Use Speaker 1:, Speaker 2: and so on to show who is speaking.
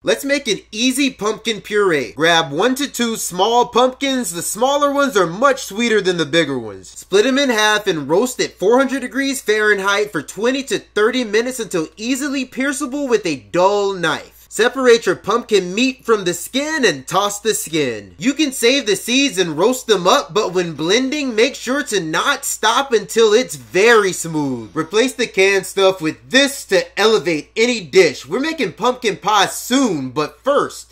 Speaker 1: Let's make an easy pumpkin puree. Grab 1 to 2 small pumpkins. The smaller ones are much sweeter than the bigger ones. Split them in half and roast at 400 degrees Fahrenheit for 20 to 30 minutes until easily pierceable with a dull knife. Separate your pumpkin meat from the skin and toss the skin. You can save the seeds and roast them up, but when blending, make sure to not stop until it's very smooth. Replace the canned stuff with this to elevate any dish. We're making pumpkin pie soon, but first,